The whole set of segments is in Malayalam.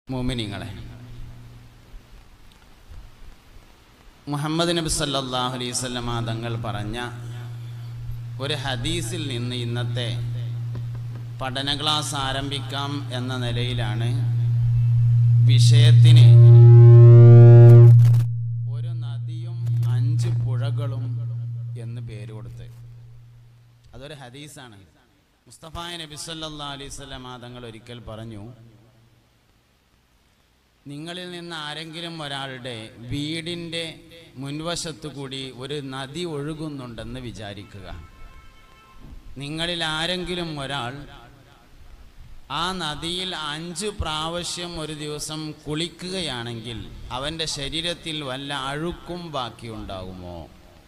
മുഅ്മിനീങ്ങളെ, മുഹമ്മദ് നബി സല്ലല്ലാഹു അലൈഹി വസല്ലമ തങ്ങൾ പറഞ്ഞ ഒരു ഹദീസിൽ നിന്ന് ഇന്നത്തെ പഠന ക്ലാസ് ആരംഭിക്കാം എന്ന നിലയിലാണ് വിഷയത്തിന് ഒരു നദിയും 5 പുഴകളും എന്ന് പേര് കൊടുത്ത്. അതൊരു ഹദീസാണ്. മുസ്തഫ നബി സല്ലല്ലാഹു അലൈഹി വസല്ലമ തങ്ങൾ ഒരിക്കൽ പറഞ്ഞു, നിങ്ങളിൽ നിന്ന് ആരെങ്കിലും ഒരാളുടെ വീടിൻ്റെ മുൻവശത്തു കൂടി ഒരു നദി ഒഴുകുന്നുണ്ടെന്ന് വിചാരിക്കുക. നിങ്ങളിൽ ആരെങ്കിലും ഒരാൾ ആ നദിയിൽ 5 പ്രാവശ്യം ഒരു ദിവസം കുളിക്കുകയാണെങ്കിൽ അവൻ്റെ ശരീരത്തിൽ വല്ല അഴുക്കും ബാക്കിയുണ്ടാകുമോ?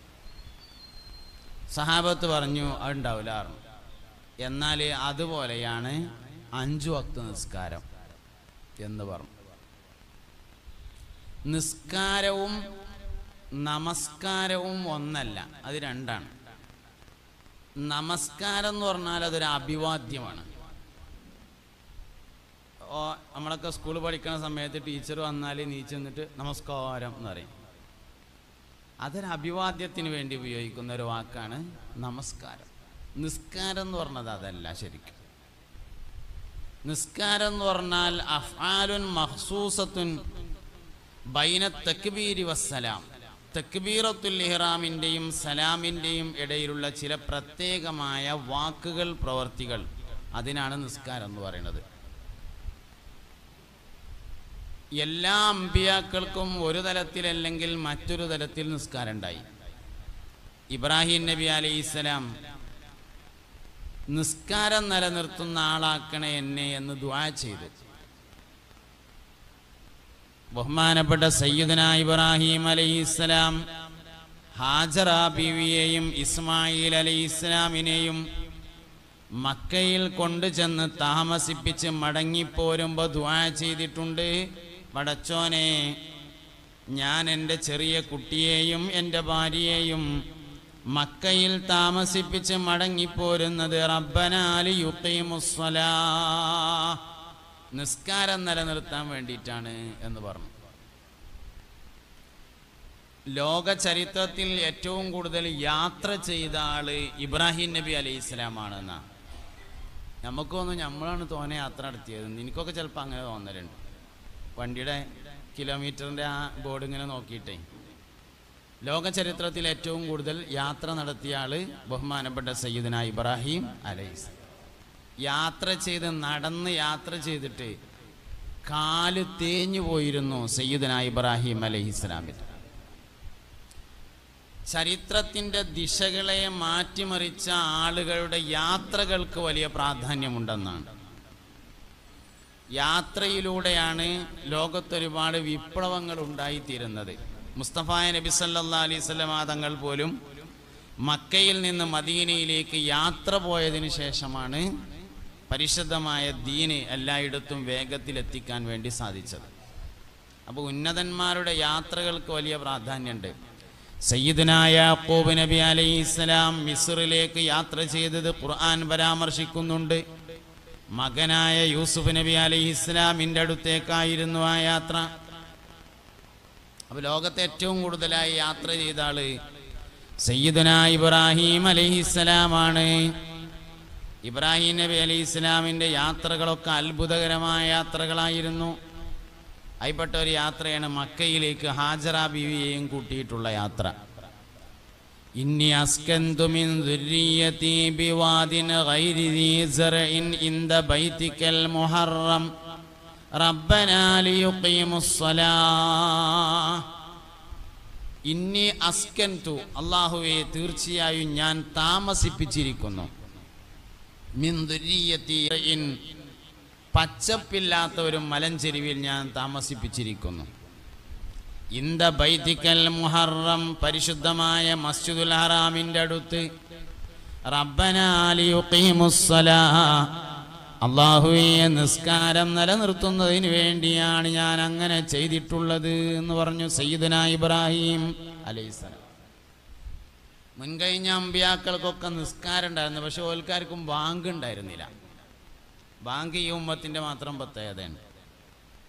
സഹാബത്ത് പറഞ്ഞു, അതുണ്ടാവില്ല. എന്നാൽ അതുപോലെയാണ് 5 വക്ത് നിസ്കാരം എന്ന് പറഞ്ഞു. നിസ്കാരവും നമസ്കാരവും ഒന്നല്ല, അത് രണ്ടാണ്. നമസ്കാരം എന്ന് പറഞ്ഞാൽ അതൊരു അഭിവാദ്യമാണ്. നമ്മളൊക്കെ സ്കൂളിൽ പഠിക്കുന്ന സമയത്ത് ടീച്ചർ വന്നാൽ നീച്ച് നിന്നിട്ട് നമസ്കാരം എന്ന് പറയും. അതൊരു അഭിവാദ്യത്തിന് വേണ്ടി ഉപയോഗിക്കുന്ന ഒരു വാക്കാണ് നമസ്കാരം. നിസ്കാരം എന്ന് പറഞ്ഞത് അതല്ല. ശരിക്കും നിസ്കാരം എന്ന് പറഞ്ഞാൽ അഫ്ആലുൻ മഖ്സൂസത്തുൻ ബൈന തക്ബീരി വസ്സലാം, തക്ബീറത്തുൽ ഇഹ്റാമിൻ്റെയും സലാമിൻ്റെയും ഇടയിലുള്ള ചില പ്രത്യേകമായ വാക്കുകൾ, പ്രവർത്തികൾ, അതിനാണ് നിസ്കാരം എന്ന് പറയുന്നത്. എല്ലാ അമ്പിയാക്കൾക്കും ഒരു തലത്തിലല്ലെങ്കിൽ മറ്റൊരു തലത്തിൽ നിസ്കാരം ഉണ്ടായി. ഇബ്രാഹിം നബി അലൈഹിസ്സലാം നിസ്കാരം നിലനിർത്തുന്ന ആളാക്കണേ എന്നെ എന്ന് ദുആ ചെയ്തു. ബഹുമാനപ്പെട്ട സയ്യിദുനാ ഇബ്രാഹിം അലൈഹിസ്സലാം ഹാജറ ബീവിയെയും ഇസ്മായിൽ അലൈഹിസ്സലാമിനെയും മക്കയിൽ കൊണ്ടുചെന്ന് താമസിപ്പിച്ച് മടങ്ങിപ്പോരുമ്പോൾ ദുആ ചെയ്തിട്ടുണ്ട്, പടച്ചോനെ, ഞാൻ എൻ്റെ ചെറിയ കുട്ടിയെയും എൻ്റെ ഭാര്യയെയും മക്കയിൽ താമസിപ്പിച്ച് മടങ്ങിപ്പോരുന്നത് റബ്ബനാ ലിയുഖീമുസ്സലാ, നിസ്കാരം നിലനിർത്താൻ വേണ്ടിയിട്ടാണ് എന്ന് പറഞ്ഞു. ലോക ചരിത്രത്തിൽ ഏറ്റവും കൂടുതൽ യാത്ര ചെയ്ത ആള് ഇബ്രാഹിം നബി അലൈഹി സ്വലാമാണെന്നാ. നമുക്കൊന്നും നമ്മളാണ് തോനെ യാത്ര നടത്തിയത്. എനിക്കൊക്കെ ചിലപ്പോൾ അങ്ങനെ തോന്നലുണ്ട്. വണ്ടിയുടെ കിലോമീറ്ററിൻ്റെ ആ ബോർഡ് ഇങ്ങനെ നോക്കിയിട്ടേ. ലോക ചരിത്രത്തിൽ ഏറ്റവും കൂടുതൽ യാത്ര നടത്തിയ ആള് ബഹുമാനപ്പെട്ട സയ്യിദുനാ ഇബ്രാഹിം അലൈഹി. യാത്ര ചെയ്ത് നടന്ന് യാത്ര ചെയ്തിട്ട് കാല് തേഞ്ഞു പോയിരുന്നു സയ്യിദുനാ ഇബ്രാഹിം അലൈഹിസ്സലാമിന്. ചരിത്രത്തിൻ്റെ ദിശകളെ മാറ്റിമറിച്ച ആളുകളുടെ യാത്രകൾക്ക് വലിയ പ്രാധാന്യമുണ്ടെന്നാണ്. യാത്രയിലൂടെയാണ് ലോകത്തൊരുപാട് വിപ്ലവങ്ങൾ ഉണ്ടായിത്തീരുന്നത്. മുസ്തഫ നബി സല്ലല്ലാഹു അലൈഹി വസല്ലം തങ്ങൾ പോലും മക്കയിൽ നിന്ന് മദീനയിലേക്ക് യാത്ര പോയതിനു ശേഷമാണ് പരിശുദ്ധമായ ദീന് എല്ലായിടത്തും വേഗത്തിലെത്തിക്കാൻ വേണ്ടി സാധിച്ചത്. അപ്പോൾ ഉന്നതന്മാരുടെ യാത്രകൾക്ക് വലിയ പ്രാധാന്യമുണ്ട്. സയ്യിദുനാ യാഖൂബ് നബി അലൈഹിസ്സലാം മിസ്റിലേക്ക് യാത്ര ചെയ്തത് ഖുർആൻ പരാമർശിക്കുന്നുണ്ട്. മകനായ യൂസുഫ് നബി അലൈഹിസ്സലാമിൻ്റെ അടുത്തേക്കായിരുന്നു ആ യാത്ര. അപ്പോൾ ലോകത്തെ ഏറ്റവും കൂടുതലായി യാത്ര ചെയ്ത ആള് സയ്യിദുനാ ഇബ്രാഹിം അലൈഹിസ്സലാമാണ്. ഇബ്രാഹിം നബി അലൈഹി ഇസ്ലാമിൻ്റെ യാത്രകളൊക്കെ അത്ഭുതകരമായ യാത്രകളായിരുന്നു. അതിൽപ്പെട്ട ഒരു യാത്രയാണ് മക്കയിലേക്ക് ഹാജറ ബീവിയെയും കൂട്ടിയിട്ടുള്ള യാത്ര. ഇന്നി അസ്കന്തു മിൻ ദുർരിയതി ബിവാദിൻ ഗൈരി ദീ സറഇൻ ഇൻദ ബൈതികൽ മുഹറം റബ്ബനാ ലിയുഖീമുസ്സലാഹ്. ഇന്നി അസ്കന്തു, അല്ലാഹുവേ തീർച്ചയായും ഞാൻ താമസിപ്പിച്ചിരിക്കുന്നു, മിൻ ദുർരിയതി, പച്ചപ്പില്ലാത്ത ഒരു മലഞ്ചെരിവിൽ ഞാൻ താമസിപ്പിച്ചിരിക്കുന്നു. ഇന്ദ ബൈതികൽ മുഹറം, പരിശുദ്ധമായ മസ്ജിദുൽ ഹറാമിൻ്റെ അടുത്ത്. റബ്ബനാ ലിയുഖീമുസ്സലാഹ്, അല്ലാഹുവേ നിസ്കാരം നിലനിർത്തുന്നതിന് വേണ്ടിയാണ് ഞാൻ അങ്ങനെ ചെയ്തിട്ടുള്ളത് എന്ന് പറഞ്ഞു സയ്യിദുനാ ഇബ്രാഹിം അലൈഹിസ്സലാം. മുൻകഴിഞ്ഞ അമ്പിയാക്കൾക്കൊക്കെ നിസ്കാരം ഉണ്ടായിരുന്നു, പക്ഷെ ഓൽക്കാർക്കും ബാങ്ക് ഉണ്ടായിരുന്നില്ല. ബാങ്ക് ഈ ഉമ്മത്തിൻ്റെ മാത്രം പ്രത്യേകതയാണ്.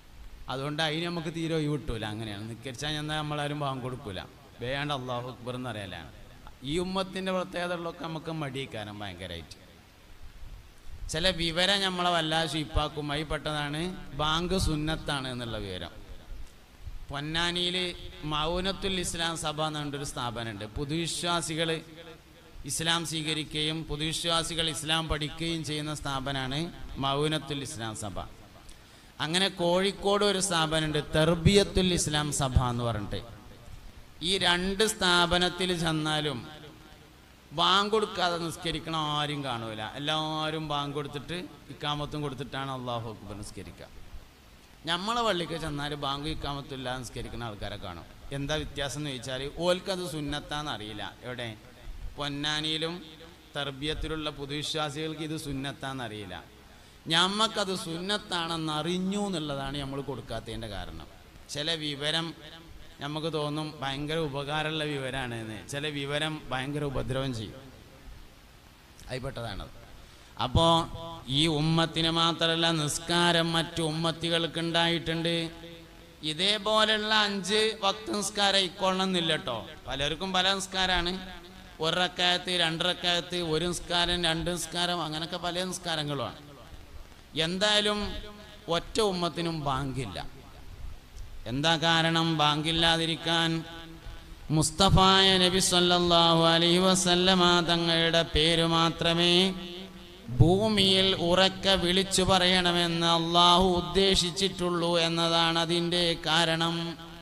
അതുകൊണ്ട് അതിന് നമുക്ക് തീരെ ഒഴിവ് കിട്ടൂല. അങ്ങനെയാണ് നിസ്കരിച്ചാൽ ചെന്നാൽ നമ്മളാരും ബാങ്ക് കൊടുക്കൂല, വേണ്ട അല്ലാഹു അക്ബർ എന്ന് അറിയാലാണ്. ഈ ഉമ്മത്തിൻ്റെ പ്രത്യേകതകളൊക്കെ നമുക്ക് മടിയിക്കാനും ഭയങ്കരമായിട്ട് ചില വിവരം നമ്മളെ വല്ലാതെ ഷീപ്പാക്കുമായി പെട്ടതാണ് ബാങ്ക് സുന്നത്താണ് എന്നുള്ള വിവരം. പൊന്നാനിയിൽ മൗനത്തുൽ ഇസ്ലാം സഭ എന്നുള്ളൊരു സ്ഥാപനമുണ്ട്. പുതുവിശ്വാസികൾ ഇസ്ലാം സ്വീകരിക്കുകയും പുതുവിശ്വാസികൾ ഇസ്ലാം പഠിക്കുകയും ചെയ്യുന്ന സ്ഥാപനമാണ് മൗനത്തുൽ ഇസ്ലാം സഭ. അങ്ങനെ കോഴിക്കോട് ഒരു സ്ഥാപനമുണ്ട് തർബിയത്തുൽ ഇസ്ലാം സഭ എന്ന് പറഞ്ഞിട്ട്. ഈ രണ്ട് സ്ഥാപനത്തിൽ ചെന്നാലും ബാങ്ക് കൊടുക്കാതെ നിസ്കരിക്കണ ആരും കാണൂല. എല്ലാവരും ബാങ്ക് കൊടുത്തിട്ട് ഇക്കാമത്തും കൊടുത്തിട്ടാണ് അല്ലാഹു അക്ബർ നിസ്കരിക്കുക. നമ്മളെ പള്ളിക്ക് ചെന്നാൽ ബാങ്ക് ഇക്കാമത്തും ഇല്ലാതെ നിസ്കരിക്കുന്ന ആൾക്കാരെ കാണും. എന്താ വ്യത്യാസം എന്ന് ചോദിച്ചാൽ ഓൽക്കത് സുന്നത്താന്ന് അറിയില്ല. എവിടെ പൊന്നാനിയിലും തർബിയത്തിലുള്ള പുതുവിശ്വാസികൾക്ക് ഇത് സുന്നത്താന്നറിയില്ല. ഞമ്മക്കത് സുന്നത്താണെന്ന് അറിഞ്ഞു എന്നുള്ളതാണ് നമ്മൾ കൊടുക്കാത്തതിൻ്റെ കാരണം. ചില വിവരം നമുക്ക് തോന്നും ഭയങ്കര ഉപകാരമുള്ള വിവരമാണ് എന്ന്, ചില വിവരം ഭയങ്കര ഉപദ്രവം ചെയ്യും. അതിൽപ്പെട്ടതാണത്. അപ്പോൾ ഈ ഉമ്മത്തിന് മാത്രമല്ല നിസ്കാരം മറ്റു ഉമ്മത്തികൾക്ക് ഉണ്ടായിട്ടുണ്ട്. ഇതേപോലെയുള്ള 5 വക്ത് നിസ്കാരം ഇക്കൊള്ളണമെന്നില്ല കേട്ടോ. പലർക്കും പല നിസ്കാരമാണ്. 1 റക്അത്ത് 2 റക്അത്ത് 1 നിസ്കാരം 2 നിസ്കാരം അങ്ങനെയൊക്കെ പല നിസ്കാരങ്ങളുമാണ്. എന്തായാലും ഒറ്റ ഉമ്മത്തിനും ബാങ്കില്ല. എന്താ കാരണം ബാങ്കില്ലാതിരിക്കാൻ? മുസ്തഫായ നബി സല്ലല്ലാഹു അലൈഹി വസല്ലമ തങ്ങളുടെ പേര് മാത്രമേ ഭൂമിയിൽ ഉറക്കെ വിളിച്ചു പറയണമെന്ന് അള്ളാഹു ഉദ്ദേശിച്ചിട്ടുള്ളൂ എന്നതാണ് അതിൻ്റെ കാരണം.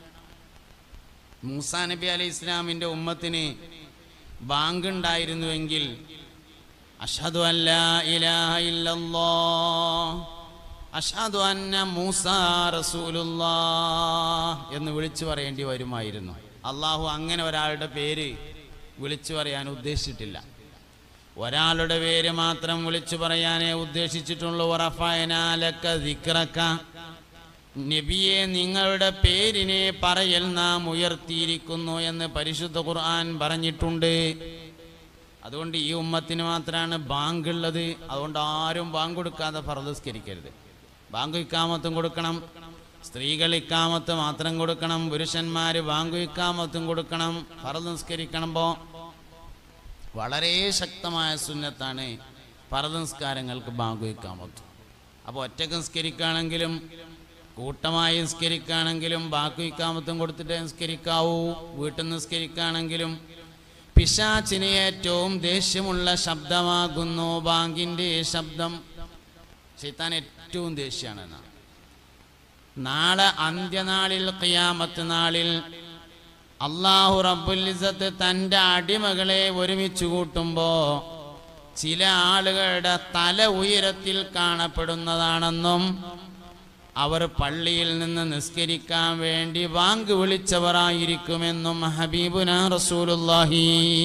മൂസാ നബി അലൈഹി ഇസ്ലാമിൻ്റെ ഉമ്മത്തിന് ബാങ്ക് ഉണ്ടായിരുന്നുവെങ്കിൽ അഷ്ഹദു അല്ലാ ഇലാഹ ഇല്ലല്ലാഹ് അഷ്ഹദു അന്ന മൂസാ റസൂലുള്ളാഹ് എന്ന് വിളിച്ചു പറയേണ്ടി വരുമായിരുന്നു. അള്ളാഹു അങ്ങനെ ഒരാളുടെ പേര് വിളിച്ചു പറയാൻ ഉദ്ദേശിച്ചിട്ടില്ല. ഒരാളുടെ പേര് മാത്രം വിളിച്ചു പറയാനേ ഉദ്ദേശിച്ചിട്ടുള്ളൂ. വറഫഅനാ ലക ദിക്റക, നബിയെ നിങ്ങളുടെ പേരിനെ പറയൽ നാം ഉയർത്തിയിരിക്കുന്നു എന്ന് പരിശുദ്ധ ഖുർആൻ പറഞ്ഞിട്ടുണ്ട്. അതുകൊണ്ട് ഈ ഉമ്മത്തിന് മാത്രമാണ് ബാങ്ക് ഉള്ളത്. അതുകൊണ്ട് ആരും ബാങ്ക് കൊടുക്കാതെ ഫർദ് നിസ്കരിക്കരുത്. ബാങ്ക് ഇക്കാമത്തും കൊടുക്കണം. സ്ത്രീകൾ ഇക്കാമത്ത് മാത്രം കൊടുക്കണം. പുരുഷന്മാർ ബാങ്ക് ഇക്കാമത്തും കൊടുക്കണം. ഫർദ് നിസ്കരിക്കുമ്പോൾ വളരെ ശക്തമായ സുന്നത്താണ് ഫർദ് നിസ്കാരങ്ങൾക്ക് ബാങ്ക് ഇക്കാമത്ത്. അപ്പോൾ ഒറ്റക്ക് നിസ്കരിക്കുകയാണെങ്കിലും കൂട്ടമായി നിസ്കരിക്കുകയാണെങ്കിലും ബാങ്ക് ഇക്കാമത്തും കൊടുത്തിട്ട് നിസ്കരിക്കാവൂ. വീട്ടിൽ നിസ്കരിക്കുകയാണെങ്കിലും പിശാചിന് ഏറ്റവും ദേഷ്യമുള്ള ശബ്ദമാകുന്നു ബാങ്കിൻ്റെ ശബ്ദം. ശൈത്താൻ ഏറ്റവും ദേഷ്യമാണ്. നാളെ അന്ത്യനാളിൽ ഖിയാമത്ത് നാളിൽ അല്ലാഹു റബ്ബുൽ ഇസ്സത്ത് തൻ്റെ അടിമകളെ ഒരുമിച്ച് കൂട്ടുമ്പോൾ ചില ആളുകളുടെ തല ഉയരത്തിൽ കാണപ്പെടുന്നതാണെന്നും അവർ പള്ളിയിൽ നിന്ന് നിസ്കരിക്കാൻ വേണ്ടി ബാങ്ക് വിളിച്ചവരായിരിക്കുമെന്നും ഹബീബുനാ റസൂലുള്ളാഹി.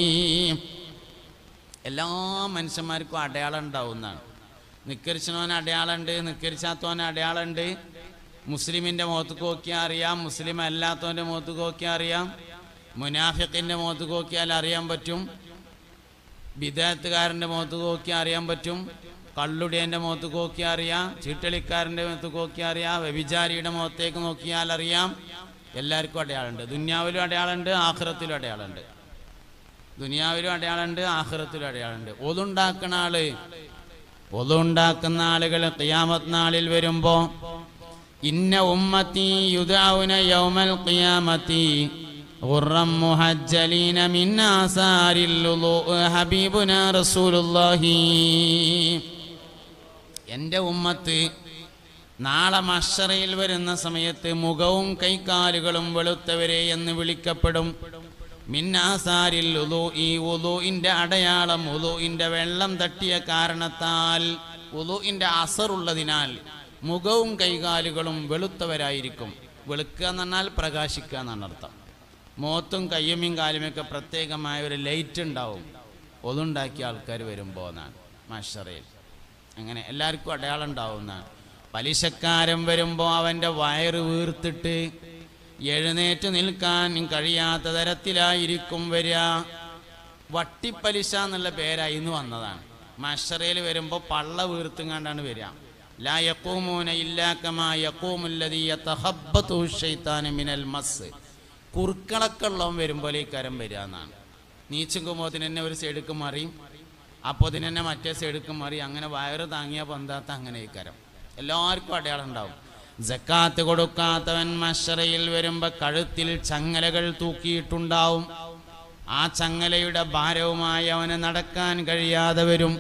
എല്ലാ മനുഷ്യന്മാർക്കും അടയാളം ഉണ്ടാവുന്നതാണ്. നിസ്കരിച്ചവന് അടയാളമുണ്ട്, നിസ്കരിച്ചാത്തവന് അടയാളമുണ്ട്. മുസ്ലിമിൻ്റെ മുഖത്ത് നോക്കിയാൽ അറിയാം, മുസ്ലിം അല്ലാത്തവൻ്റെ മുഖത്ത് നോക്കിയാൽ അറിയാം, മുനാഫിഖിൻ്റെ മുഖത്ത് നോക്കിയാൽ അറിയാൻ പറ്റും, ബിദഅത്തുകാരൻ്റെ മുഖത്ത് നോക്കിയാൽ അറിയാൻ പറ്റും, കള്ളുടിയൻ്റെ മുഖത്ത് നോക്കിയാൽ അറിയാം, ചീട്ടളിക്കാരൻ്റെ മുഖത്ത് നോക്കിയാൽ അറിയാം, വ്യഭിചാരിയുടെ മുഖത്തേക്ക് നോക്കിയാൽ അറിയാം. എല്ലാവർക്കും അടയാളമുണ്ട്. ദുനിയാവിലും അടയാളമുണ്ട്, ആഖിറത്തിലും അടയാളമുണ്ട്. ദുനിയാവിലും അടയാളമുണ്ട്, ആഖിറത്തിലും അടയാളമുണ്ട്. ഒതുണ്ടാക്കുന്ന ആളുകൾ ഖിയാമത്ത് നാളിൽ വരുമ്പോൾ ഇന്ന ഉമ്മത്തി യുദഊന യൗമൽ ഖിയാമത്തി ഗുർറം മുഹജ്ജലീന മിൻ ആസാരിൽ വുളൂ ഹബീബുനാ റസൂലുള്ളാഹി. എൻ്റെ ഉമ്മത്ത് നാളെ മഹ്ശറയിൽ വരുന്ന സമയത്ത് മുഖവും കൈകാലുകളും വെളുത്തവരെ എന്ന് വിളിക്കപ്പെടും. മിൻ ആസാരിൽ വുളൂ, ഈ വുളൂഇൻ്റെ അടയാളം വുളൂഇൻ്റെ വെള്ളം തട്ടിയ കാരണത്താൽ, വുളൂഇൻ്റെ അസറുള്ളതിനാൽ മുഖവും കൈകാലുകളും വെളുത്തവരായിരിക്കും. വെളുക്കുക എന്ന് പറഞ്ഞാൽ പ്രകാശിക്കുക എന്നാണ് അർത്ഥം. മുഖത്തും കയ്യുമ്മയും കാലുമൊക്കെ പ്രത്യേകമായ ഒരു ലൈറ്റ് ഉണ്ടാവും ഒതുണ്ടാക്കിയ ആൾക്കാർ വരുമ്പോൾ എന്നാണ് മഹ്ശറയിൽ. അങ്ങനെ എല്ലാവർക്കും അടയാളം ഉണ്ടാവുന്നതാണ്. പലിശക്കാരൻ വരുമ്പോൾ അവൻ്റെ വയറ് വീർത്തിട്ട് എഴുന്നേറ്റ് നിൽക്കാൻ കഴിയാത്ത തരത്തിലായിരിക്കും വരിക. വട്ടിപ്പലിശ എന്നുള്ള പേരായി ഇന്ന് വന്നതാണ്. മഹ്ശറയിൽ വരുമ്പോൾ പള്ള വീർത്തും കണ്ടാണ് വരിക. ലാ യഖൂമൂന ഇല്ലാ കമാ യഖൂമുല്ലദീ യതഖബ്ബതുഹു ശൈത്താനു മിനൽ മസ്. കുറുക്കളക്കുള്ളവൻ വരുമ്പോൾ ഈ കരം വരിക എന്നാണ്. നീച്ചുമ്പോൾ തന്നെ ഒരു സൈഡിക്ക് മറിയും, അപ്പോൾ തന്നെ മറ്റേ സൈഡിക്ക് മറിയും. അങ്ങനെ വയറ് താങ്ങിയ പൊന്താത്ത അങ്ങനെ ഈ കരം. എല്ലാവർക്കും അടയാളം ഉണ്ടാവും. സക്കാത്ത് കൊടുക്കാത്തവൻ മശ്റയിൽ വരുമ്പോൾ കഴുത്തിൽ ചങ്ങലകൾ തൂക്കിയിട്ടുണ്ടാവും. ആ ചങ്ങലയുടെ ഭാരവുമായി അവന് നടക്കാൻ കഴിയാതെ വരും.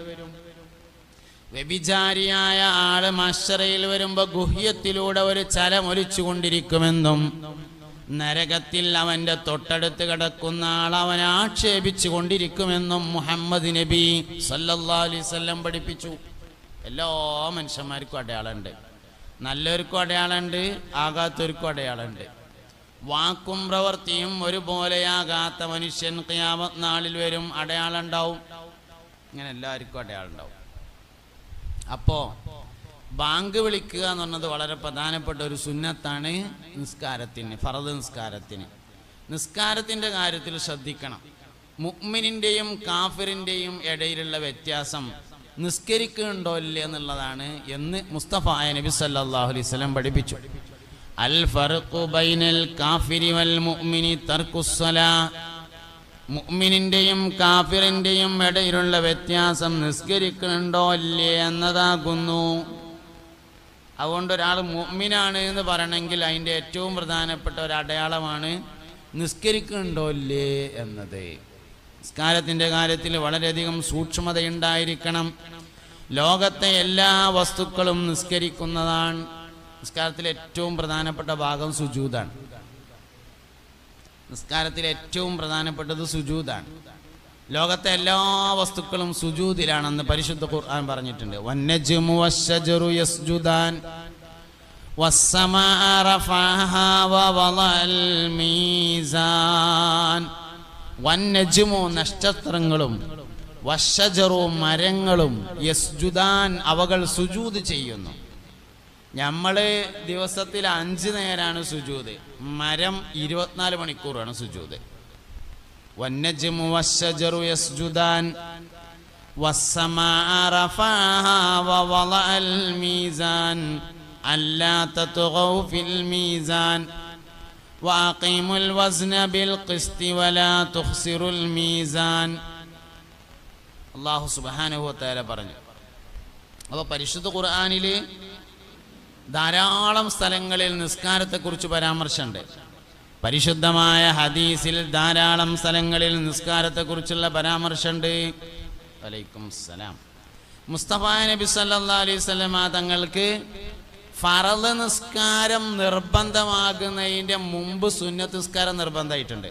വ്യഭിചാരിയായ ആള് മശ്റയിൽ വരുമ്പോൾ ഗുഹ്യത്തിലൂടെ ഒരു ചലമൊലിച്ചു കൊണ്ടിരിക്കുമെന്നും നരകത്തിൽ അവന്റെ തൊട്ടടുത്ത് കിടക്കുന്ന ആൾ അവനെ ആക്ഷേപിച്ചു കൊണ്ടിരിക്കുമെന്നും മുഹമ്മദ് നബി സല്ലല്ലാഹു അലൈഹി വസല്ലം പഠിപ്പിച്ചു. എല്ലാ മനുഷ്യന്മാർക്കും അടയാളമുണ്ട്. നല്ലവർക്കും അടയാളമുണ്ട്, ആകാത്തവർക്കും അടയാളമുണ്ട്. വാക്കും പ്രവൃത്തിയും ഒരുപോലെയാകാത്ത മനുഷ്യൻ ഖിയാമത്ത് നാളിൽ വരും, അടയാളം ഉണ്ടാവും. ഇങ്ങനെ എല്ലാവർക്കും അടയാളം ഉണ്ടാവും. അപ്പോ ബാങ്ക് വിളിക്കുക എന്ന് പറഞ്ഞത് വളരെ പ്രധാനപ്പെട്ട ഒരു സുന്നത്താണ് നിസ്കാരത്തിന്, ഫർദ് നിസ്കാരത്തിന്. നിസ്കാരത്തിൻ്റെ കാര്യത്തിൽ ശ്രദ്ധിക്കണം. മുഅ്മിനിൻ്റെയും കാഫിറിൻ്റെയും ഇടയിലുള്ള വ്യത്യാസം നിസ്കരിക്കുന്നുണ്ടോ ഇല്ല എന്നുള്ളതാണ് എന്ന് മുസ്തഫായ നബി സല്ലല്ലാഹു അലൈഹി വസല്ലം പഠിപ്പിച്ചു. അൽ ഫർഖു ബൈനൽ കാഫിരി വൽ മുഅ്മിനി തർക്കുസ്സലാ. മുഅ്മിനിൻ്റെയും കാഫിറിൻ്റെയും ഇടയിലുള്ള വ്യത്യാസം നിസ്കരിക്കുന്നുണ്ടോ ഇല്ലേ എന്നതാകുന്നു. അതുകൊണ്ട് ഒരാൾ മുഅ്മിനാണ് എന്ന് പറയണമെങ്കിൽ അതിൻ്റെ ഏറ്റവും പ്രധാനപ്പെട്ട ഒരു അടയാളമാണ് നിസ്കരിക്കുന്നുണ്ടോ ഇല്ലേ എന്നത്. നിസ്കാരത്തിൻ്റെ കാര്യത്തിൽ വളരെയധികം സൂക്ഷ്മതയുണ്ടായിരിക്കണം. ലോകത്തെ എല്ലാ വസ്തുക്കളും നിസ്കരിക്കുന്നതാണ്. നിസ്കാരത്തിലെ ഏറ്റവും പ്രധാനപ്പെട്ട ഭാഗം സുജൂദാണ്. നിസ്കാരത്തിലെ ഏറ്റവും പ്രധാനപ്പെട്ടത് സുജൂദാണ്. ലോകത്തെ എല്ലാ വസ്തുക്കളും സുജൂദിലാണെന്ന് പരിശുദ്ധ ഖുർആൻ പറഞ്ഞിട്ടുണ്ട്. വന്നജ്മു വശ്ശജറു യസ്ജുദാൻ വസ്സമാഅ റഫഅഹാ വവളഅൽ മീസാൻ. വന്നജ്മു നക്ഷത്രങ്ങളും വശ്ശജറു മരങ്ങളും യസ്ജുദാൻ അവകൾ സുജൂദ് ചെയ്യുന്നു. നമ്മൾ ദിവസത്തിൽ 5 നേരാണ് സുജൂദ്, മരം 24 മണിക്കൂറാണ് സുജൂദ്. വന്നജ്മു വശ്ശജറു യസ്ജുദാൻ വസ്സമാഅ റഫഅഹാ വവളഅൽ മീസാൻ അല്ലാ തത്ഗൗ ഫിൽ മീസാൻ വഅഖീമുൽ വസ്ന ബിൽ ഖിസ്തി വലാ തുഖ്സിറുൽ മീസാൻ. അല്ലാഹു സുബ്ഹാനഹു വ തആല പറഞ്ഞു. അപ്പോൾ പരിശുദ്ധ ഖുർആനിൽ ധാരാളം സ്ഥലങ്ങളിൽ നിസ്കാരത്തെക്കുറിച്ച് പരാമർശമുണ്ട്. പരിശുദ്ധമായ ഹദീസിൽ ധാരാളം സ്ഥലങ്ങളിൽ നിസ്കാരത്തെക്കുറിച്ചുള്ള പരാമർശമുണ്ട്. വലൈക്കും സലാം. മുസ്തഫ നബി സല്ലല്ലാഹു അലൈഹി വസല്ലം തങ്ങൾക്ക് ഫർദ് നിസ്കാരം നിർബന്ധമാകുന്നതിൻ്റെ മുമ്പ് സുന്നത്ത് നിസ്കാരം നിർബന്ധമായിട്ടുണ്ട്.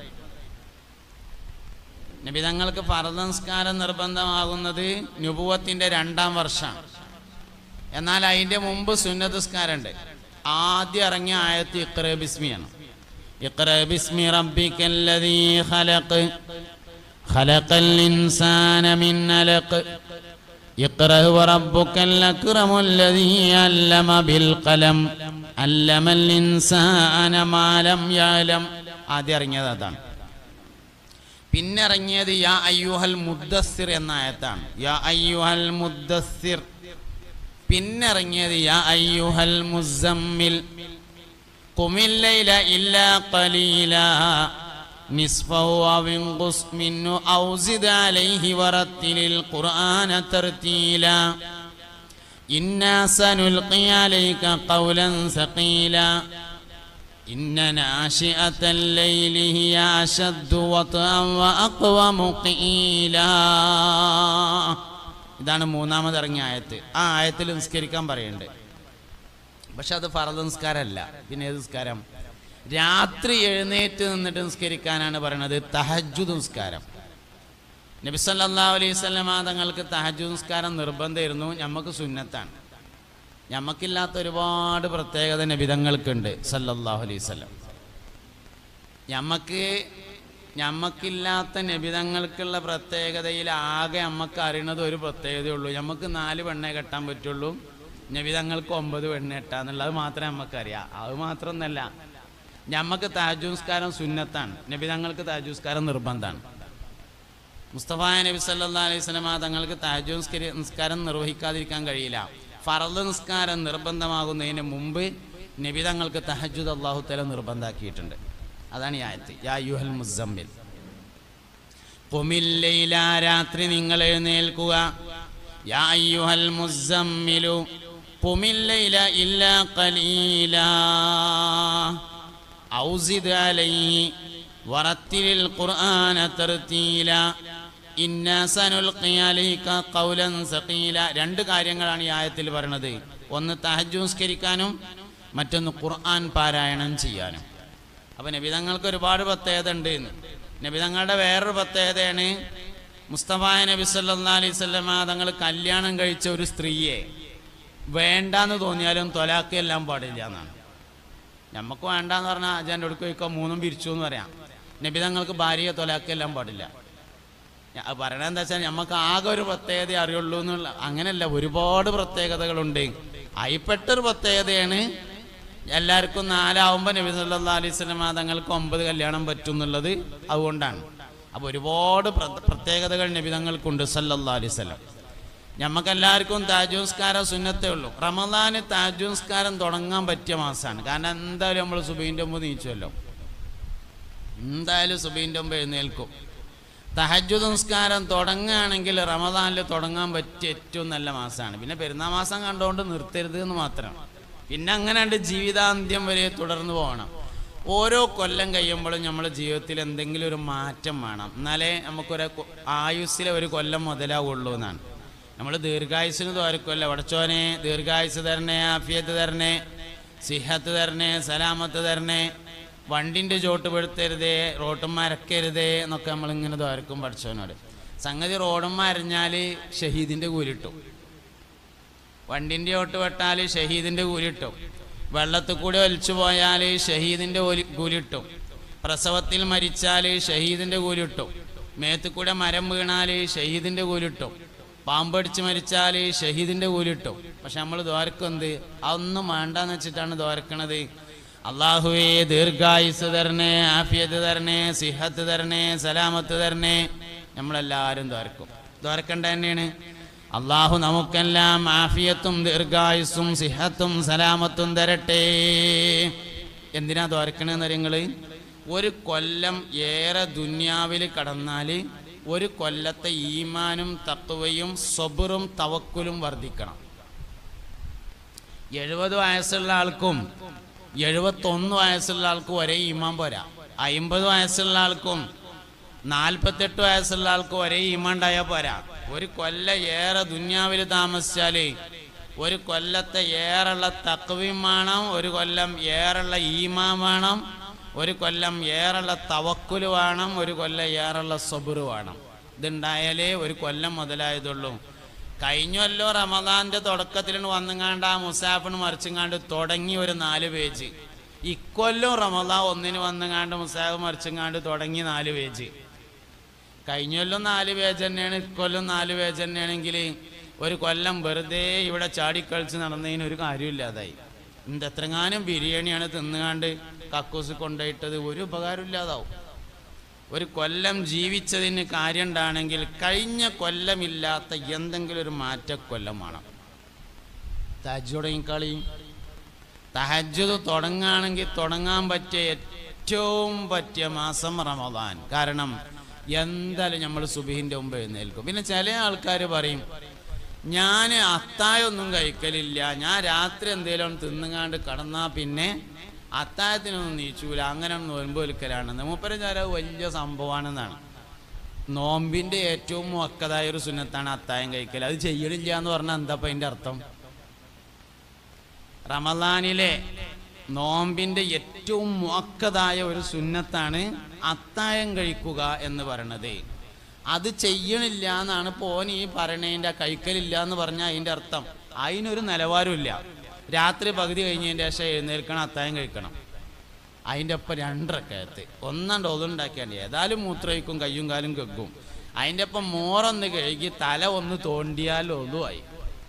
നബി തങ്ങൾക്ക് ഫർദ് നിസ്കാരം നിർബന്ധമാകുന്നത് നുബുവത്തിൻ്റെ 2-ാം വർഷമാണ്. എന്നാൽ അതിൻ്റെ മുമ്പ് സുന്നത്ത് നിസ്കാരമുണ്ട്. ആദ്യം ഇറങ്ങിയ ആയത്ത് ഇഖ്റ ബിസ്മിയാണ്. ഇഖ്റ ബിസ്മി റബ്ബിക്കല്ലദീ ഖലഖ് ഖലഖൽ ഇൻസാന മിൻ അലഖ് ഇഖ്റ വറബ്ബുക്കൽ അക്റമുല്ലദീ അല്ലമ ബിൽ ഖലം അല്ലമൽ ഇൻസാന മാ ലം യഅലം. ആദ്യം ഇറങ്ങിയത് അതാണ്. പിന്നെ ഇറങ്ങിയത് യാ അയ്യുഹൽ മുദ്ദസ്സിർ എന്ന ആയത്താണ്. യാ അയ്യുഹൽ മുദ്ദസ്സിർ. പിന്നെ ഇറങ്ങിയത് യാ അയ്യുഹൽ മുസമ്മിൽ ഖുമിൽ ലൈല ഇല്ലാ ഖലീലാ നിസ്ഫഹു ഔ ഇൻഖുസ് മിൻഹു ഔ സിദ് അലൈഹി വറത്തിലിൽ ഖുർആന തർതീലാ ഇന്നാ സനുൽഖി അലൈക ഖൗലൻ സഖീലാ ഇന്ന നാശിഅതൽ ലൈലി ഹിയ അശദ്ദു വത്അൻ വഅഖ്വമു ഖീലാ. ഇതാണ് 3-ാമത് ഇറങ്ങിയ ആയത്ത്. ആ ആയത്തിൽ നിസ്കരിക്കാൻ പറയുന്നുണ്ട്. പക്ഷെ അത് ഫർദ് നിസ്കാരമല്ല. പിന്നെ ഏത് നിസ്കാരം? രാത്രി എഴുന്നേറ്റ് നിന്നിട്ട് നിസ്കരിക്കാനാണ് പറയുന്നത്. തഹജ്ജുദ് നിസ്കാരം. നബി സല്ലല്ലാഹു അലൈഹി വസല്ലം തങ്ങൾക്ക് തഹജ്ജുദ് നിസ്കാരം നിർബന്ധമായിരുന്നു. നമുക്ക് സുന്നത്താണ്. നമുക്കില്ലാത്ത ഒരുപാട് പ്രത്യേകത നബി തങ്ങൾക്കുണ്ട് സല്ലല്ലാഹു അലൈഹി വസല്ലം. ഞമ്മക്കില്ലാത്ത നബിതങ്ങൾക്കുള്ള പ്രത്യേകതയിൽ ആകെ നമുക്ക് അറിയണത് ഒരു പ്രത്യേകതയുള്ളൂ. നമുക്ക് 4 പെണ്ണെ കെട്ടാൻ പറ്റുള്ളൂ, നബിതങ്ങൾക്ക് 9 പെണ്ണെ കെട്ടാന്നുള്ളത് മാത്രമേ നമുക്കറിയാം. അത് മാത്രമൊന്നല്ല, ഞമ്മക്ക് തഹജ്ജുദ് നിസ്കാരം സുന്നത്താണ്, നബിതങ്ങൾക്ക് തഹജ്ജുദ് നിസ്കാരം നിർബന്ധമാണ്. മുസ്തഫ നബി സല്ലല്ലാഹു അലൈഹി വസല്ലം തങ്ങൾക്ക് തഹജ്ജുദ് നിസ്കാരം നിർവഹിക്കാതിരിക്കാൻ കഴിയില്ല. ഫർള് നിസ്കാരം നിർബന്ധമാകുന്നതിന് മുമ്പ് നബി തങ്ങൾക്ക് തഹജ്ജുദ് അല്ലാഹു തആല നിർബന്ധമാക്കിയിട്ടുണ്ട്. അതാണ് ഈ ആയത്ത്. യാ അയ്യുഹൽ മുസമ്മിൽ ഖുമിൽ ലൈല, രാത്രി നിങ്ങൾ എഴുന്നേൽക്കുക. യാ അയ്യുഹൽ മുസമ്മിലു ഖുമിൽ ലൈല ഇല്ലാ ഖലീലാ ഔസിദ് അലൈഹി വറത്തിലിൽ ഖുർആന തർതീല ഇന്നാ സനുൽഖി അലൈക ഖൗലൻ സഖീല. രണ്ട് കാര്യങ്ങളാണ് ഈ ആയത്തിൽ പറയുന്നത്. ഒന്ന് തഹജ്ജുദ് നിസ്കരിക്കാനും മറ്റൊന്ന് ഖുർആൻ പാരായണം ചെയ്യാനും. അപ്പോൾ നബി തങ്ങൾക്ക് ഒരുപാട് പ്രത്യേകത ഉണ്ട്. നബി തങ്ങളുടെ വേറൊരു പ്രത്യേകതയാണ് മുസ്തഫ നബി സല്ലല്ലാഹു അലൈഹി വസല്ലമ തങ്ങൾ കല്യാണം കഴിച്ച ഒരു സ്ത്രീയെ വേണ്ടാന്ന് തോന്നിയാലും തൊലാക്ക് എല്ലാം പാടില്ല എന്നാണ്. നമുക്ക് വേണ്ടാന്ന് പറഞ്ഞാൽ അജാൻ്റെ ഒടുക്ക് വയ്ക്കോ മൂന്നും പിരിച്ചു എന്ന് പറയാം. നബി തങ്ങൾക്ക് ഭാര്യയെ തൊലാക്ക് എല്ലാം പാടില്ല. പറയണത് എന്താ വെച്ചാൽ നമുക്ക് ആകെ ഒരു പ്രത്യേകത അറിയുള്ളൂ എന്നുള്ള അങ്ങനെയല്ല, ഒരുപാട് പ്രത്യേകതകളുണ്ട്. അതിൽപ്പെട്ടൊരു പ്രത്യേകതയാണ് എല്ലാവർക്കും 4 നബി സല്ലല്ലാഹു അലൈഹി വസല്ലം തങ്ങൾക്ക് 9 കല്യാണം പറ്റും എന്നുള്ളത്. അതുകൊണ്ടാണ്. അപ്പോൾ ഒരുപാട് പ്രത്യേകതകൾ നബി തങ്ങൾക്കുണ്ട് സല്ലല്ലാഹു അലൈഹി വസല്ലം. നമുക്കെല്ലാവർക്കും തഹജ്ജുദ് നിസ്കാരം സുന്നത്തേ ഉള്ളൂ. റമദാന് തഹജ്ജുദ് നിസ്കാരം തുടങ്ങാൻ പറ്റിയ മാസമാണ്. കാരണം എന്തായാലും നമ്മൾ സുബഹിൻ്റെ മുമ്പ് നീച്ചുമല്ലോ, എന്തായാലും സുബഹിൻ്റെ മുമ്പ് എഴുന്നേൽക്കും. തഹജ്ജുദ് നിസ്കാരം തുടങ്ങുകയാണെങ്കിൽ റമദാനിൽ തുടങ്ങാൻ പറ്റിയ ഏറ്റവും നല്ല മാസമാണ്. പിന്നെ പെരുന്നാൾ മാസം കണ്ടുകൊണ്ട് നിർത്തരുത് എന്ന് മാത്രം. പിന്നെ അങ്ങനെ ജീവിതാന്ത്യം വരെ തുടർന്ന് പോകണം. ഓരോ കൊല്ലം കഴിയുമ്പോഴും നമ്മുടെ ജീവിതത്തിൽ എന്തെങ്കിലും ഒരു മാറ്റം വേണം. എന്നാലേ നമുക്കൊരു ആയുസ്സിലെ ഒരു കൊല്ലം മുതലാവുള്ളൂ എന്നാണ്. നമ്മൾ ദീർഘായുസ്സിന് തോരക്കുമല്ലോ, പടച്ചോനെ ദീർഘായുസ് തരണേ, ആഫിയത്ത് തരണേ, സിഹത്ത് തരണേ, സലാമത്ത് തരണേ, വണ്ടിൻ്റെ ചോട്ട് പെടുത്തരുതേ, റോട്ടുമ്മരക്കരുതേ എന്നൊക്കെ നമ്മളിങ്ങനെ തോരക്കും പടച്ചോനോട്. സംഗതി റോഡുമ്മരഞ്ഞാൽ ഷഹീദിൻ്റെ കൂലിട്ടും, വണ്ടിൻ്റെ ചോട്ട് വെട്ടാൽ ഷഹീദിൻ്റെ കൂലിട്ടും, വെള്ളത്തിൽ കൂടെ ഒലിച്ചു പോയാൽ ഷഹീദിൻ്റെ കൂലിട്ടും, പ്രസവത്തിൽ മരിച്ചാൽ ഷഹീദിൻ്റെ കൂലിട്ടും, മേത്ത് കൂടെ മരം വീണാൽ ഷഹീദിൻ്റെ കൂലിട്ടും, പാമ്പടിച്ച് മരിച്ചാൽ ഷഹീദിൻ്റെ കൂലിട്ടും. പക്ഷെ നമ്മൾ ദ്വാരക്കും എന്ത് അതൊന്നും വേണ്ടെന്ന് വെച്ചിട്ടാണ് ദ്വാരക്കണത്. അള്ളാഹുവേ ദീർഘായുസ് തരണേ, ആഫിയത്ത് തരണേ, സിഹത്ത് തരണേ, സലാമത്ത് തരണേ. നമ്മളെല്ലാവരും ദ്വാരക്കും. ദ്വാരക്കേണ്ട തന്നെയാണ്. അള്ളാഹു നമുക്കെല്ലാം ആഫിയത്തും ദീർഘായുസ്സും സിഹത്തും സലാമത്തും തരട്ടെ. എന്തിനാ ദ്വാരക്കണെന്ന് നിങ്ങൾ? ഒരു കൊല്ലം ഏറെ ദുന്യാവിൽ കടന്നാൽ ഒരു കൊല്ലത്തെ ഈമാനും തഖ്വയും സബ്റും തവക്കുലും വർദ്ധിക്കണം. 70 വയസ്സുള്ള ആൾക്കും 71 വയസ്സുള്ള ആൾക്കും ഒരേ ഈമാൻ പോരാ. 50 വയസ്സുള്ള ആൾക്കും 48 വയസ്സുള്ള ആൾക്കും ഒരേ ഈമാൻ ഉണ്ടായാൽ പോരാ. ഒരു കൊല്ലം ഏറെ ദുന്യാവിൽ താമസിച്ചാൽ ഒരു കൊല്ലത്തെ ഏറെയുള്ള തഖ്വയും വേണം, ഒരു കൊല്ലം ഏറെയുള്ള ഈമാൻ വേണം, ഒരു കൊല്ലം ഏറെയുള്ള തവക്കുൽ വേണം, ഒരു കൊല്ലം ഏറെയുള്ള സബ്ർ വേണം. ഇതുണ്ടായാലേ ഒരു കൊല്ലം മുതലായതുള്ളൂ. കഴിഞ്ഞല്ലോ റമദാൻ്റെ തുടക്കത്തിൽ വന്നുങ്ങാണ്ട് ആ മുസാഫിന് മറിച്ചുങ്ങാണ്ട് തുടങ്ങി ഒരു 4 പേജ്. ഇക്കൊല്ലം റമദാൻ 1 വന്നുങ്ങാണ്ട് മുസാഫ് മറിച്ചുങ്ങാണ്ട് തുടങ്ങി 4 പേജ്. കഴിഞ്ഞൊല്ലും 4 പേജ് തന്നെയാണ്, ഇക്കൊല്ലം 4 പേജ് തന്നെയാണെങ്കിൽ ഒരു കൊല്ലം വെറുതെ ഇവിടെ ചാടിക്കളിച്ച് നടന്നതിന് ഒരു കാര്യമില്ലാതായി. എത്രങ്ങാനും ബിരിയാണിയാണ് തിന്നുകാണ്ട് കക്കൂസ് കൊണ്ടുപോയിട്ടത്, ഒരു ഉപകാരമില്ലാതാവും. ഒരു കൊല്ലം ജീവിച്ചതിന് കാര്യം ഉണ്ടാണെങ്കിൽ കഴിഞ്ഞ കൊല്ലമില്ലാത്ത എന്തെങ്കിലും ഒരു മാറ്റക്കൊല്ലം വേണം. തഹജ്ജുദ് തഹജ്ജുദ് തുടങ്ങുകയാണെങ്കിൽ തുടങ്ങാൻ പറ്റിയ ഏറ്റവും പറ്റിയ മാസം റമദാൻ. കാരണം എന്തായാലും നമ്മൾ സുബഹിൻ്റെ മുമ്പ് എഴുന്നേൽക്കും. പിന്നെ ചില ആൾക്കാർ പറയും ഞാൻ അത്തായൊന്നും കഴിക്കലില്ല, ഞാൻ രാത്രി എന്തെങ്കിലും തിന്നുങ്ങാണ്ട് കടന്നാൽ പിന്നെ അത്തായത്തിനൊന്നും നീച്ചൂല, അങ്ങനെ നോമ്പ് വലിക്കലാണെന്ന്. മൂപ്പര് ചില വലിയ സംഭവമാണെന്നാണ്. നോമ്പിൻ്റെ ഏറ്റവും മുഅക്കദായ ഒരു സുന്നത്താണ് അത്തായം കഴിക്കൽ. അത് ചെയ്യലില്ല എന്ന് പറഞ്ഞാൽ എന്താ അപ്പം അതിൻ്റെ അർത്ഥം? റമദാനിലെ നോമ്പിൻ്റെ ഏറ്റവും മുഅക്കദായ ഒരു സുന്നത്താണ് അത്തായം കഴിക്കുക എന്ന് പറയണത്. അത് ചെയ്യണില്ല എന്നാണ് പോന് ഈ പറയണതിൻ്റെ, കഴിക്കലില്ല എന്ന് പറഞ്ഞാൽ അതിൻ്റെ അർത്ഥം. അതിനൊരു നിലവാരമില്ല. രാത്രി പകുതി കഴിഞ്ഞതിൻ്റെ ശേഷം എഴുന്നേൽക്കണം, അത്തായം കഴിക്കണം. അതിൻ്റെ ഒപ്പം 2 റക്അത്ത് ഒന്നാണ്ട് ഒതുണ്ടാക്കിയാണ്ട് ഏതായാലും മൂത്രമൊഴിക്കും, കയ്യും കാലും കെക്കും. അതിൻ്റെ ഒപ്പം മോറൊന്ന് കഴുകി തല ഒന്ന് തോണ്ടിയാൽ ഒതുവായി.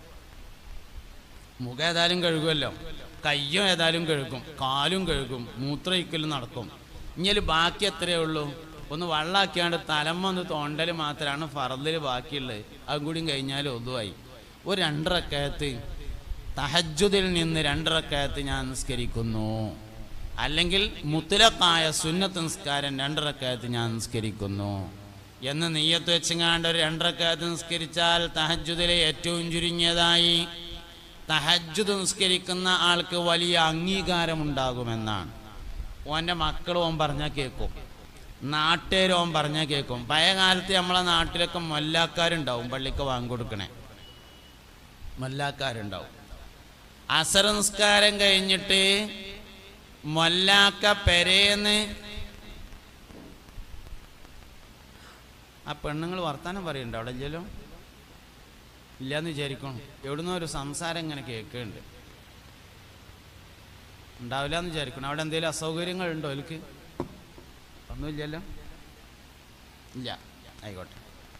മുഖം ഏതായാലും കഴുകുമല്ലോ, കയ്യും ഏതായാലും കഴുകും, കാലും കഴുകും, മൂത്രമൊഴിക്കലും നടക്കും. ഇനി ബാക്കി എത്രയേ ഉള്ളൂ? ഒന്ന് വെള്ളമാക്കിയാണ്ട് തലമ്മ ഒന്ന് തോണ്ടൽ മാത്രമാണ് ഫർദിൽ ബാക്കിയുള്ളത്. അതും കൂടി കഴിഞ്ഞാൽ ഒതുവായി. ഒരു 2 റക്അത്ത് തഹജ്ജുദിൽ നിന്ന് 2 റക്അത്ത് ഞാൻ നിസ്കരിക്കുന്നു, അല്ലെങ്കിൽ മുത്ലഖായ സുന്നത്ത് നിസ്കാരം 2 റക്അത്ത് ഞാൻ നിസ്കരിക്കുന്നു എന്ന് നിയ്യത്ത് വെച്ചങ്ങാണ്ട് ഒരു 2 റക്അത്ത് നിസ്കരിച്ചാൽ തഹജ്ജുദിലെ ഏറ്റവും ചുരുങ്ങിയതായി തഹജ്ജുദ് നിസ്കരിക്കുന്ന ആൾക്ക് വലിയ അംഗീകാരമുണ്ടാകുമെന്നാണ്. ഓൻ്റെ മക്കൾ ഓൻ പറഞ്ഞാൽ കേൾക്കും, നാട്ടുകാർ ഓൻ പറഞ്ഞാൽ കേൾക്കും. പഴയ കാലത്ത് നമ്മളെ നാട്ടിലൊക്കെ മൊല്ലാക്കാരുണ്ടാവും, പള്ളിക്ക് വാങ്ങിക്കൊടുക്കണേ മൊല്ലാക്കാരുണ്ടാവും. അസർ നിസ്കാരം കഴിഞ്ഞിട്ട് മൊല്ലാക്ക പെരേന്ന് ആ പെണ്ണുങ്ങൾ വർത്താനം പറയുന്നുണ്ട് അവിടെ ഇല്ലല്ലോ, ഇല്ലയെന്ന് വിചാരിക്കണം. എവിടുന്നോ ഒരു സംസാരം ഇങ്ങനെ കേൾക്കുന്നുണ്ട്, ഉണ്ടാവില്ല എന്ന് വിചാരിക്കണം. അവിടെ എന്തെങ്കിലും അസൗകര്യങ്ങളുണ്ടോ? എനിക്ക് ഒന്നുമില്ലല്ലോ, ഇല്ല, ആയിക്കോട്ടെ.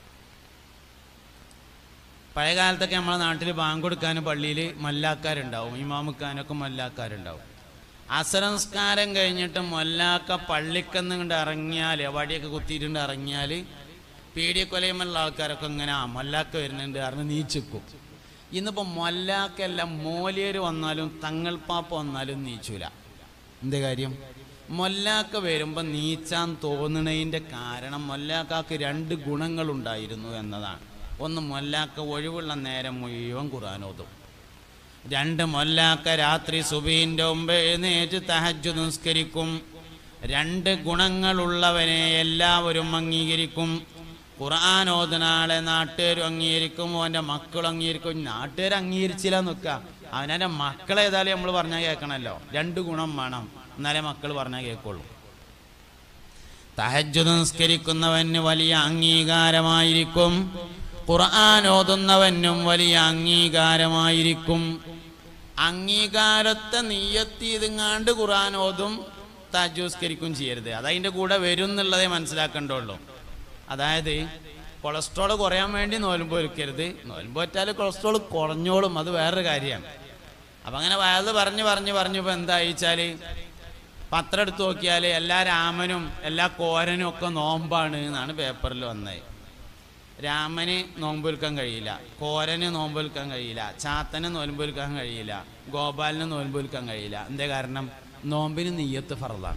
പഴയ കാലത്തൊക്കെ നമ്മളെ നാട്ടിൽ ബാങ്ക് കൊടുക്കാനും പള്ളിയിൽ മല്ലാക്കാരുണ്ടാവും, ഇമാമുക്കാനൊക്കെ മല്ലാക്കാരുണ്ടാവും. അസറംസ്കാരം കഴിഞ്ഞിട്ട് മൊല്ലാക്ക പള്ളിക്കന്ന് കൊണ്ട് ഇറങ്ങിയാൽ, വടിയൊക്കെ കുത്തിയിട്ടുണ്ട് ഇറങ്ങിയാൽ പീഡിയക്കൊലയുമുള്ള ആൾക്കാരൊക്കെ ഇങ്ങനെ മൊല്ലാക്ക വരുന്നുണ്ട് കാരണം നീച്ചിക്കും. ഇന്നിപ്പോൾ മൊല്ലാക്കല്ല, മോലിയർ വന്നാലും തങ്ങൾപ്പാപ്പ വന്നാലും നീച്ചൂല. എന്ത് കാര്യം? മൊല്ലാക്ക വരുമ്പോൾ നീച്ചാൻ തോന്നുന്നതിൻ്റെ കാരണം മൊല്ലാക്കാക്ക് 2 ഗുണങ്ങളുണ്ടായിരുന്നു എന്നതാണ്. ഒന്ന്, മൊല്ലാക്ക ഒഴിവുള്ള നേരം മുഴുവൻ ഖുർആൻ ഓതും. 2, മൊല്ലാക്ക രാത്രി സുബഹിൻ്റെ മുമ്പ് എഴുന്നേറ്റ് തഹജ്ജുദ് നിസ്കരിക്കും. 2 ഗുണങ്ങളുള്ളവനെ എല്ലാവരും അംഗീകരിക്കും. ഖുർആൻ ഓതുന്ന ആളെ നാട്ടുകാരും അംഗീകരിക്കും, അവൻ്റെ മക്കളും അംഗീകരിക്കും. നാട്ടുകാർ അംഗീകരിച്ചില്ല നിൽക്കുക, അവനെ മക്കളെ ഏതായാലും നമ്മൾ പറഞ്ഞാൽ കേൾക്കണമല്ലോ. 2 ഗുണം വേണം, എന്നാലേ മക്കൾ പറഞ്ഞാൽ കേൾക്കുള്ളൂ. തഹജ്ജുദ് നിസ്കരിക്കുന്നവന് വലിയ അംഗീകാരമായിരിക്കും, ഖുർആൻ ഓതുന്നവനും വലിയ അംഗീകാരമായിരിക്കും. അംഗീകാരത്തെ നിയ്യത്ത് ചെയ്തെങ്ങാണ്ട് ഖുർആൻ ഓതും തഹജ്ജുദ് നിസ്കരിക്കും ചെയ്യരുത്. അതതിൻ്റെ കൂടെ വരും എന്നുള്ളതേ മനസ്സിലാക്കേണ്ടുള്ളൂ. അതായത് കൊളസ്ട്രോൾ കുറയാൻ വേണ്ടി നോൽമ്പ് വെക്കരുത്, നോൽമ്പ് വെച്ചാൽ കൊളസ്ട്രോൾ കുറഞ്ഞോളും, അത് വേറൊരു കാര്യമാണ്. അപ്പം അങ്ങനെ വയത് പറഞ്ഞപ്പോൾ എന്തായിച്ചാൽ പത്രം എടുത്ത് നോക്കിയാൽ എല്ലാ രാമനും എല്ലാ കോരനും ഒക്കെ നോമ്പാണ് എന്നാണ് പേപ്പറിൽ വന്നത്. രാമന് നോമ്പ് വിൽക്കാൻ കഴിയില്ല, കോരന് നോമ്പ് വിൽക്കാൻ കഴിയില്ല, ചാത്തന് നോമ്പ് വിൽക്കാൻ കഴിയില്ല, ഗോപാലിന് നോമ്പ് വിൽക്കാൻ കഴിയില്ല. എന്തേ കാരണം? നോമ്പിന് നിയ്യത്ത് ഫർളാണ്.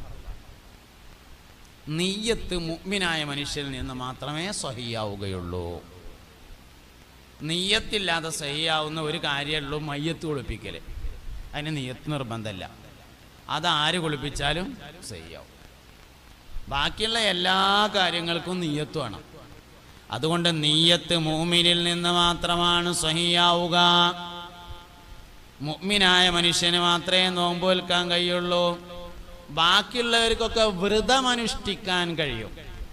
നിയ്യത്ത് മുഅ്മിനായ മനുഷ്യരിൽ നിന്ന് മാത്രമേ സ്വഹിയാവുകയുള്ളൂ. നിയ്യത്തില്ലാതെ സ്വഹിയാവുന്ന ഒരു കാര്യമുള്ളൂ, മയ്യത്ത് കുളിപ്പിക്കൽ. അതിന് നിയ്യത്ത് നിർബന്ധമല്ല, അതാര് കുളിപ്പിച്ചാലും സ്വഹിയാവും. ബാക്കിയുള്ള എല്ലാ കാര്യങ്ങൾക്കും നിയ്യത്ത് വേണം. അതുകൊണ്ട് നിയ്യത്ത് മുഅ്മിനിൽ നിന്ന് മാത്രമാണ് സ്വഹിയാവുക. മുഅ്മിനായ മനുഷ്യന് മാത്രമേ നോമ്പ് വിൽക്കാൻ കഴിയുള്ളൂ. ബാക്കിയുള്ളവർക്കൊക്കെ വ്രതമനുഷ്ഠിക്കാൻ കഴിയും,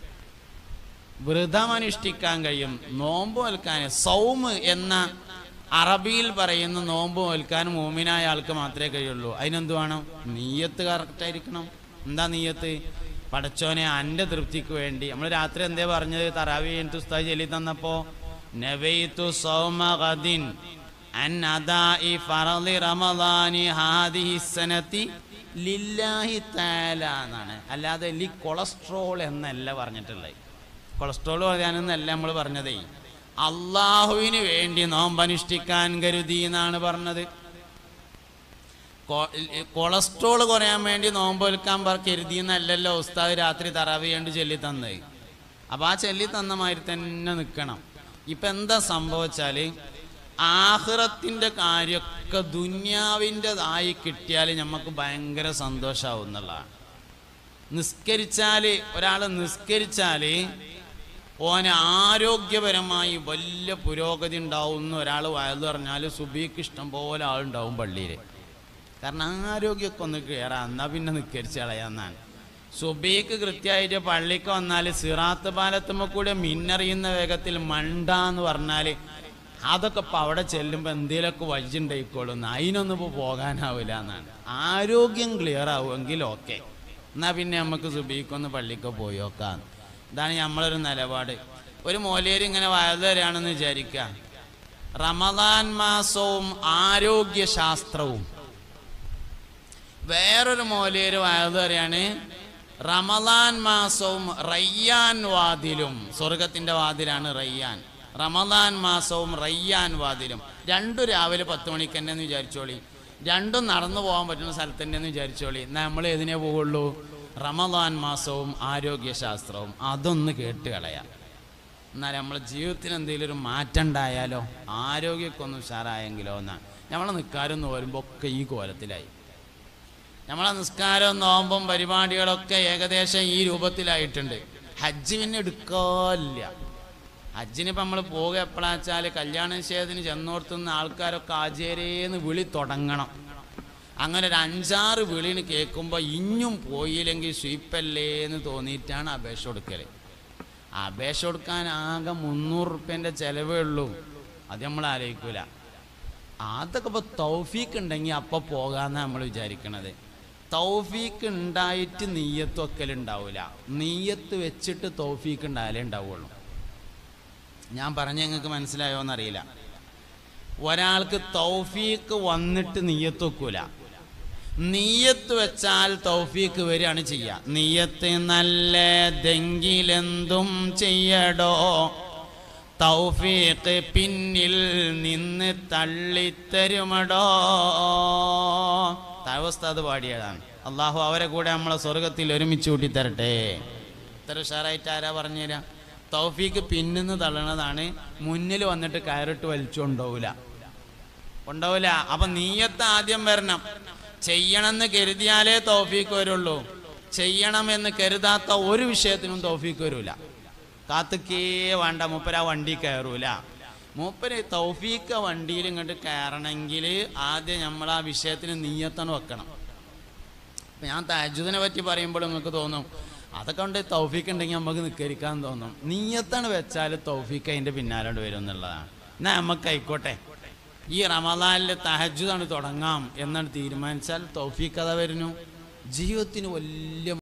നോമ്പ് വിൽക്കാൻ. സൗമ് എന്ന അറബിയിൽ പറയുന്ന നോമ്പ് വിൽക്കാൻ മുഅ്മിനായ ആൾക്ക് മാത്രമേ കഴിയുള്ളൂ. അതിനെന്ത് വേണം? നിയ്യത്ത് കറക്റ്റായിരിക്കണം. എന്താ നിയ്യത്ത്? പടച്ചോനെ എൻ്റെ തൃപ്തിക്ക് വേണ്ടി. നമ്മൾ രാത്രി എന്തേ പറഞ്ഞത്? തറാവീഹ് എനിക്ക് ഉസ്താദ് ചൊല്ലി തന്നപ്പോൾ നവൈതു സൗമ ഗദിൻ അൻ അദാഇ ഫറളി റമളാനി ഹാദിഹി സനതി ലില്ലാഹി തആല എന്നാണ്, അല്ലാതെ ലി കൊളസ്ട്രോൾ എന്നല്ല പറഞ്ഞിട്ടുള്ളത്. കൊളസ്ട്രോൾ പറയാനെന്നല്ല നമ്മൾ പറഞ്ഞതേ, അള്ളാഹുവിന് വേണ്ടി നോമ്പനുഷ്ഠിക്കാൻ കരുതി എന്നാണ് പറഞ്ഞത്. കൊളസ്ട്രോൾ കുറയാൻ വേണ്ടി നോമ്പ് വിൽക്കാൻ കരുതി എന്നല്ലല്ലോ ഉസ്താദ് രാത്രി തറാവീഹ് കൊണ്ട് ചൊല്ലി തന്നത്. അപ്പോൾ ആ ചൊല്ലി തന്ന മാതിരി തന്നെ നിൽക്കണം. ഇപ്പം എന്താ സംഭവിച്ചാൽ ആഖിറത്തിൻ്റെ കാര്യമൊക്കെ ദുന്യാവിൻ്റെതായി കിട്ടിയാൽ നമുക്ക് ഭയങ്കര സന്തോഷമാവും എന്നുള്ളതാണ്. ഒരാൾ നിസ്കരിച്ചാൽ ഓന് ആരോഗ്യപരമായി വലിയ പുരോഗതി ഉണ്ടാവും എന്ന് ഒരാൾ വയത് പറഞ്ഞാൽ സുബഹിക്ക് ഇഷ്ടം പോലെ ആളുണ്ടാവും പള്ളിയിൽ. കാരണം ആരോഗ്യമൊക്കെ ഒന്ന് കയറാം, എന്നാൽ പിന്നെ നിസ്കരിച്ച് കളയാന്നാണ്. സുബഹിക്ക് കൃത്യമായിട്ട് പള്ളിക്ക് വന്നാൽ സിറാത്ത് പാലത്തുമ്പോൾ കൂടെ മിന്നറിയുന്ന വേഗത്തിൽ മണ്ടാന്ന് പറഞ്ഞാൽ അതൊക്കെ ഇപ്പോൾ അവിടെ ചെല്ലുമ്പോൾ എന്തെങ്കിലുമൊക്കെ വഴിണ്ടായിക്കോളും, അതിനൊന്നും ഇപ്പോൾ പോകാനാവില്ല എന്നാണ്. ആരോഗ്യം ക്ലിയർ ആവുമെങ്കിൽ ഓക്കെ, എന്നാൽ പിന്നെ നമുക്ക് സുബഹിക്കൊന്ന് പള്ളിക്ക് പോയി നോക്കാം. ഇതാണ് നമ്മളൊരു നിലപാട്. ഒരു മൗലവി ഇങ്ങനെ വയത് തരാണെന്ന് വിചാരിക്കുക. റമദാൻ മാസവും ആരോഗ്യശാസ്ത്രവും. വേറൊരു മൗലവി വയത് തരാണ് റമദാൻ മാസവും റയ്യാൻ വാതിലും. സ്വർഗത്തിൻ്റെ വാതിലാണ് റയ്യാൻ. റമദാൻ മാസവും റയ്യാൻ വാതിലും. രണ്ടും രാവിലെ 10 മണിക്ക് തന്നെ എന്ന് വിചാരിച്ചോളി, രണ്ടും നടന്നു പോകാൻ പറ്റുന്ന സ്ഥലത്ത് തന്നെ എന്ന് വിചാരിച്ചോളി. നമ്മൾ ഏതിനേ പോവുള്ളൂ? റമദാൻ മാസവും ആരോഗ്യശാസ്ത്രവും. അതൊന്ന് കേട്ട് കളയാം. എന്നാൽ നമ്മളെ ജീവിതത്തിന് എന്തെങ്കിലും ഒരു മാറ്റം ഉണ്ടായാലോ, ആരോഗ്യമൊക്കെ ഉഷാറായെങ്കിലോ എന്നാണ്. നമ്മളെ നിസ്കാരം നോരുമ്പോൾ ഒക്കെ ഈ കോലത്തിലായി. നമ്മളെ നിസ്കാരം നോമ്പും പരിപാടികളൊക്കെ ഏകദേശം ഈ രൂപത്തിലായിട്ടുണ്ട്. ഹജ്ജ് പിന്നെ എടുക്കാനില്ല. ഹജ്ജിനിപ്പോൾ നമ്മൾ പോകുക എപ്പോഴാണെന്ന് വെച്ചാൽ കല്യാണ നിശ്ചയത്തിന് ചെന്നോർത്തുന്ന ആൾക്കാരൊക്കെ ആചാര്യേന്ന് വിളി തുടങ്ങണം. അങ്ങനെ ഒരു 5-6 വിളിന് കേൾക്കുമ്പോൾ ഇഞ്ഞും പോയില്ലെങ്കിൽ സ്വീപ്പല്ലേ എന്ന് തോന്നിയിട്ടാണ് അപേക്ഷ കൊടുക്കൽ. അപേക്ഷ കൊടുക്കാൻ ആകെ 300 റുപ്യേൻ്റെ ചിലവേ ഉള്ളൂ. അത് നമ്മൾ ആലോചിക്കൂല. അതൊക്കെ ഇപ്പോൾ തൗഫീക്ക് ഉണ്ടെങ്കിൽ അപ്പോൾ പോകാമെന്നാണ് നമ്മൾ വിചാരിക്കണത്. തൗഫീക്ക് ഉണ്ടായിട്ട് നീയത്ത് വെക്കലുണ്ടാവില്ല. നീയത്ത് വെച്ചിട്ട് തൗഫീക്ക് ഉണ്ടായാലേ ഉണ്ടാവുള്ളൂ. ഞാൻ പറഞ്ഞ നിങ്ങൾക്ക് മനസ്സിലായോ എന്നറിയില്ല. ഒരാൾക്ക് തൗഫീക്ക് വന്നിട്ട് നീയത്ത് വെക്കൂല. നീയത്ത് വെച്ചാൽ തൗഫീക്ക് വരികയാണ് ചെയ്യുക. നീയത്ത് നല്ലതെങ്കിലെന്തും ചെയ്യടോ, തൗഫീക്ക് പിന്നിൽ നിന്ന് തള്ളിത്തരുമടോ. തവസ്താദ് പാടിയതാണ്. അള്ളാഹു അവരെ കൂടെ നമ്മളെ സ്വർഗത്തിൽ ഒരുമിച്ച് കൂട്ടിത്തരട്ടെ. ഇത്ര ഉഷാറായിട്ട് ആരാ പറഞ്ഞുതരാം? തൗഫീക്ക് പിന്നിന്ന് തള്ളണതാണ്, മുന്നിൽ വന്നിട്ട് കയറിട്ട് വലിച്ചുകൊണ്ടാവൂല. അപ്പം നീയത്ത് ആദ്യം വരണം. ചെയ്യണമെന്ന് കരുതിയാലേ തൗഫീക്ക് വരുള്ളൂ. ചെയ്യണമെന്ന് കരുതാത്ത ഒരു വിഷയത്തിനും തൗഫീക്ക് വരൂല. കാത്തുക്കേ വേണ്ട, മൂപ്പര് ആ വണ്ടി കയറൂല. മൂപ്പര് തൗഫീക്ക് വണ്ടിയിൽ ഇങ്ങോട്ട് കയറണമെങ്കിൽ ആദ്യം നമ്മൾ ആ വിഷയത്തിന് നീയത്താണ് വെക്കണം. അപ്പം ഞാൻ തഹജ്ജുദിനെ പറ്റി പറയുമ്പോൾ നിങ്ങൾക്ക് തോന്നും അതൊക്കെ കൊണ്ട് തൗഫീക്ക് ഉണ്ടെങ്കിൽ നമുക്ക് നിസ്കരിക്കാൻ തോന്നും. നീയത്താണ് വെച്ചാൽ തൗഫീക്ക് അതിൻ്റെ പിന്നാലോട്ട് വരും എന്നുള്ളതാണ്. എന്നാൽ നമുക്ക് ആയിക്കോട്ടെ, ഈ റമദാനിൽ തഹജ്ജുദാണ് തുടങ്ങാം എന്നാണ് തീരുമാനിച്ചാൽ തൗഫീക്ക് അതാ വരുന്നു. ജീവിതത്തിന് വലിയ